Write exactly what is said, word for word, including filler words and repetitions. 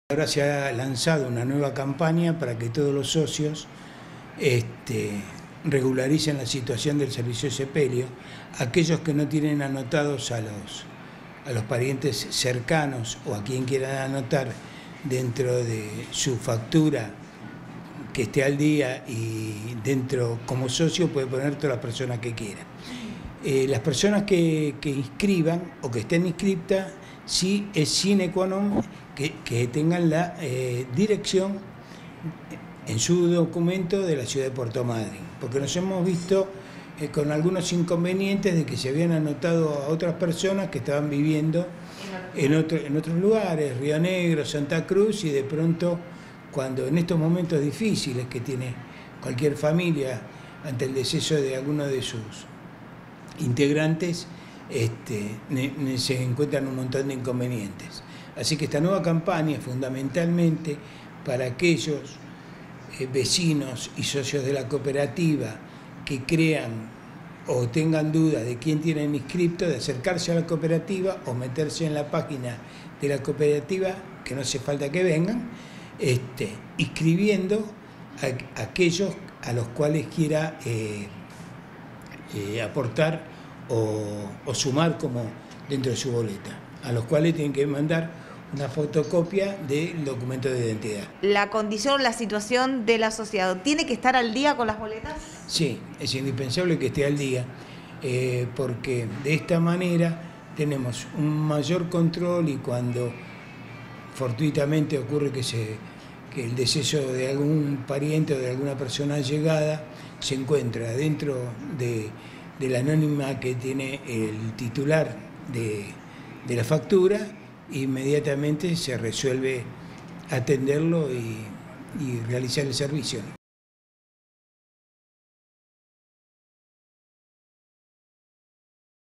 Ahora se ha lanzado una nueva campaña para que todos los socios este, regularicen la situación del servicio de sepelio. Aquellos que no tienen anotados a los, a los parientes cercanos o a quien quieran anotar dentro de su factura que esté al día y dentro como socio puede poner todas las personas que quiera. Eh, las personas que, que inscriban o que estén inscritas, sí es sine qua non que, que tengan la eh, dirección en su documento de la ciudad de Puerto Madryn, porque nos hemos visto eh, con algunos inconvenientes de que se habían anotado a otras personas que estaban viviendo en, otro, en otros lugares, Río Negro, Santa Cruz, y de pronto, cuando en estos momentos difíciles que tiene cualquier familia ante el deceso de alguno de sus integrantes, este, ne, ne, se encuentran un montón de inconvenientes. Así que esta nueva campaña es fundamentalmente para aquellos eh, vecinos y socios de la cooperativa que crean o tengan dudas de quién tienen inscripto, de acercarse a la cooperativa o meterse en la página de la cooperativa, que no hace falta que vengan, este, inscribiendo a, a aquellos a los cuales quiera eh, eh, aportar o, o sumar como dentro de su boleta, a los cuales tienen que mandar una fotocopia del documento de identidad. ¿La condición, la situación del asociado tiene que estar al día con las boletas? Sí, es indispensable que esté al día, eh, porque de esta manera tenemos un mayor control, y cuando fortuitamente ocurre que, se, que el deceso de algún pariente o de alguna persona allegada se encuentra dentro de, de la anónima que tiene el titular de, de la factura, inmediatamente se resuelve atenderlo y, y realizar el servicio.